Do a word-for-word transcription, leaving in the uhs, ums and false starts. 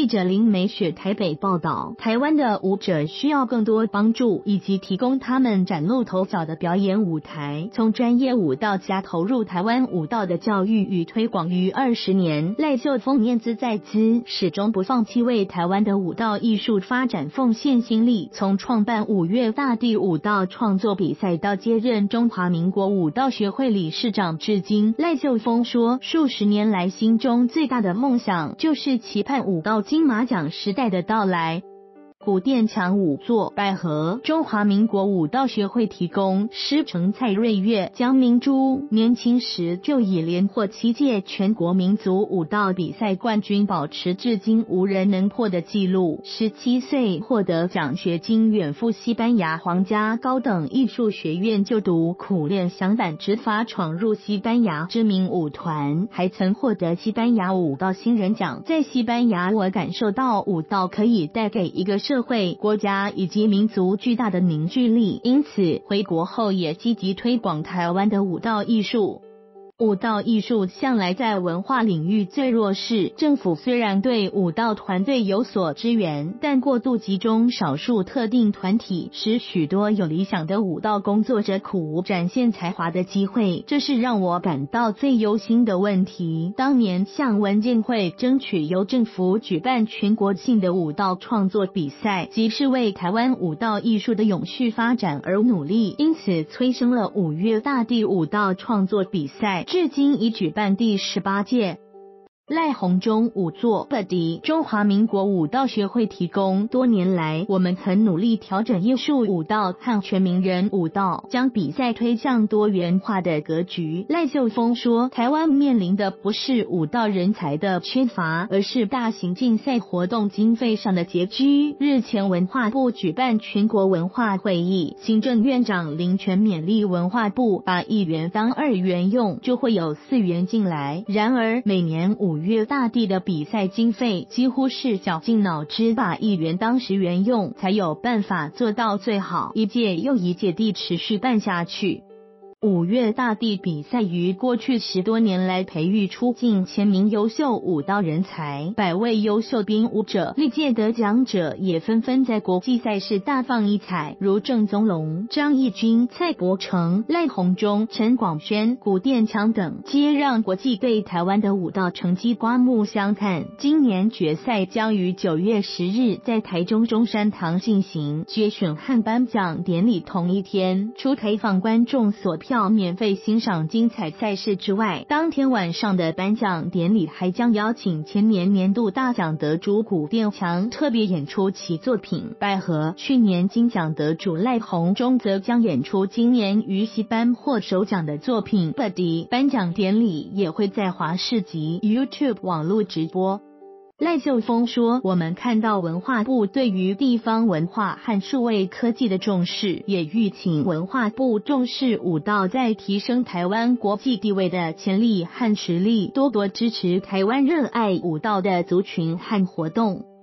记者林美雪台北报道，台湾的舞者需要更多帮助，以及提供他们崭露头角的表演舞台。从专业舞蹈家投入台湾舞蹈的教育与推广逾二十年，赖秀峰念兹在兹，始终不放弃为台湾的舞蹈艺术发展奉献心力。从创办五月大地舞蹈创作比赛到接任中华民国舞蹈学会理事长至今，赖秀峰说，数十年来心中最大的梦想就是期盼舞蹈金马奖时代的到来。古殿强舞作百合，中华民国舞蹈学会提供师承蔡瑞月、江明珠，年轻时就已连获七届全国民族舞蹈比赛冠军，保持至今无人能破的纪录。十七岁获得奖学金，远赴西班牙皇家高等艺术学院就读，苦练响板指法，闯入西班牙知名舞团，还曾获得西班牙舞蹈新人奖。在西班牙，我感受到舞蹈可以带给一个社会、国家以及民族巨大的凝聚力，因此回国后也积极推广台湾的舞蹈艺术。舞蹈艺术向来在文化领域最弱势，政府虽然对舞蹈团队有所支援，但过度集中少数特定团体，使许多有理想的舞蹈工作者苦无展现才华的机会，这是让我感到最忧心的问题。当年向文建会争取由政府举办全国性的舞蹈创作比赛，即是为台湾舞蹈艺术的永续发展而努力，因此催生了五月大地舞蹈创作比赛，至今已举办第十八届。赖鸿忠舞作 Buddy， 中华民国舞蹈学会提供。多年来，我们很努力调整艺术舞蹈和全民人舞蹈，将比赛推向多元化的格局。赖秀峰说，台湾面临的不是舞蹈人才的缺乏，而是大型竞赛活动经费上的拮据。日前文化部举办全国文化会议，行政院长林权勉励文化部把一元当二元用，就会有四元进来。然而每年五五月大地的比赛经费几乎是绞尽脑汁把一元当十元用，才有办法做到最好，一届又一届地持续办下去。五月大地比赛于过去十多年来培育出近千名优秀舞蹈人才，百位优秀编舞者，历届得奖者也纷纷在国际赛事大放异彩，如郑宗龙、张义军、蔡柏成、赖鸿忠、陈广轩、古殿强等，皆让国际对台湾的舞蹈成绩刮目相看。今年决赛将于九月十日在台中中山堂进行，决选和颁奖典礼同一天，除开放观众索票免费欣赏精彩赛事之外，当天晚上的颁奖典礼还将邀请前年年度大奖得主古殿强特别演出其作品《百合》，去年金奖得主赖鸿忠则将演出今年于西班获首奖的作品《Buddy》。颁奖典礼也会在华视及 YouTube 网络直播。赖秀峰说，我们看到文化部对于地方文化和数位科技的重视，也预请文化部重视舞蹈在提升台湾国际地位的潜力和实力，多多支持台湾热爱舞蹈的族群和活动。